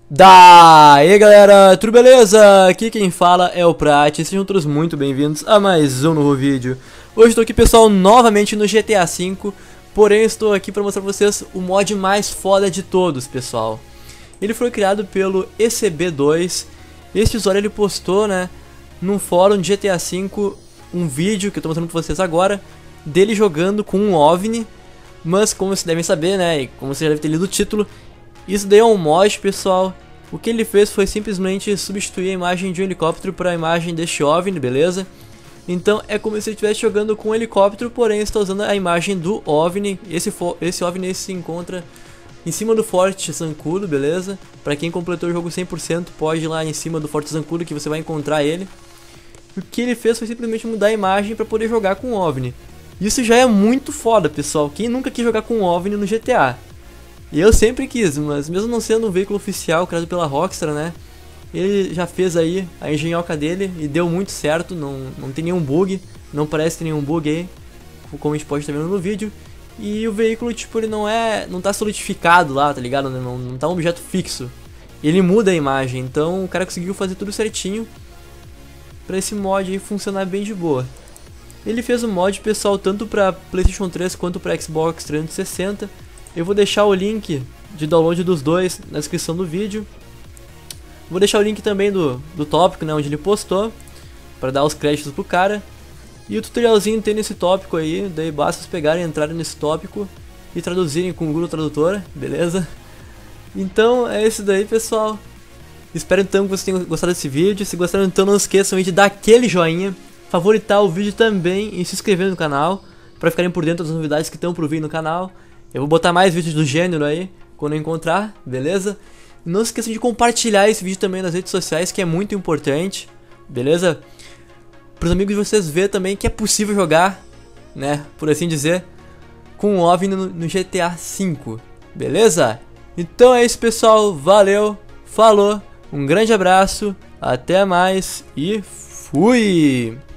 Daí galera, tudo beleza? Aqui quem fala é o Prat, sejam todos muito bem-vindos a mais um novo vídeo. Hoje estou aqui pessoal, novamente no GTA V, porém estou aqui para mostrar para vocês o mod mais foda de todos pessoal. Ele foi criado pelo ECB2, este usuário ele postou num fórum de GTA V um vídeo que eu estou mostrando para vocês agora, dele jogando com um OVNI, mas como vocês devem saber e como vocês já devem ter lido o título, isso daí é um mod pessoal. O que ele fez foi simplesmente substituir a imagem de um helicóptero para a imagem deste OVNI, beleza? Então é como se ele estivesse jogando com um helicóptero, porém está usando a imagem do OVNI. Esse OVNI se encontra em cima do Forte Zancudo, beleza? Para quem completou o jogo 100% pode ir lá em cima do Forte Zancudo que você vai encontrar ele. O que ele fez foi simplesmente mudar a imagem para poder jogar com o OVNI. Isso já é muito foda pessoal, quem nunca quis jogar com o OVNI no GTA? Eu sempre quis, mas mesmo não sendo um veículo oficial criado pela Rockstar, ele já fez aí a engenhoca dele e deu muito certo, não tem nenhum bug, não parece ter nenhum bug aí, como a gente pode estar vendo no vídeo. E o veículo, tipo, ele não tá solidificado lá, tá ligado? Não tá um objeto fixo. Ele muda a imagem, então o cara conseguiu fazer tudo certinho pra esse mod aí funcionar bem de boa. Ele fez o mod, pessoal, tanto pra PlayStation 3 quanto pra Xbox 360. Eu vou deixar o link de download dos dois na descrição do vídeo. Vou deixar o link também do tópico, onde ele postou, para dar os créditos pro cara. E o tutorialzinho tem nesse tópico aí, daí basta vocês pegarem, entrarem nesse tópico e traduzirem com o Google Tradutor, beleza? Então é isso daí pessoal. Espero então que vocês tenham gostado desse vídeo. Se gostaram então não esqueçam de dar aquele joinha, favoritar o vídeo também e se inscrever no canal, para ficarem por dentro das novidades que estão por vir no canal. Eu vou botar mais vídeos do gênero aí, quando eu encontrar, beleza? Não se esqueçam de compartilhar esse vídeo também nas redes sociais, que é muito importante, beleza? Para os amigos de vocês verem também que é possível jogar, por assim dizer, com o OVNI no GTA V, beleza? Então é isso pessoal, valeu, falou, um grande abraço, até mais e fui!